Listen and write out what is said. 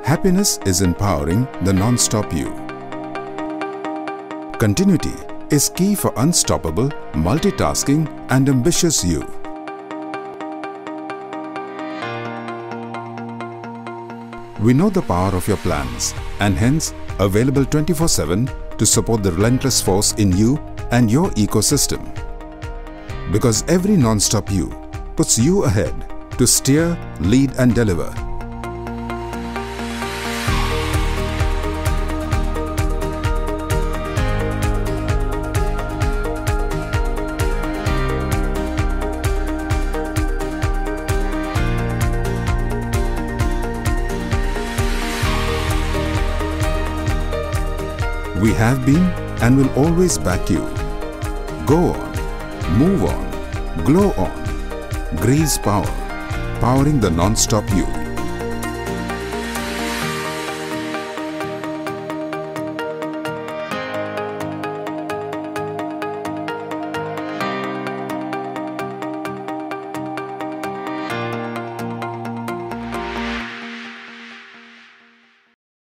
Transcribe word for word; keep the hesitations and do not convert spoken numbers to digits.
Happiness is empowering the non-stop you. Continuity is key for unstoppable, multitasking and ambitious you. We know the power of your plans and hence available twenty-four seven to support the relentless force in you and your ecosystem. Because every non-stop you puts you ahead to steer, lead and deliver. We have been and will always back you. Go on, move on, glow on. Greaves Power, powering the non-stop you.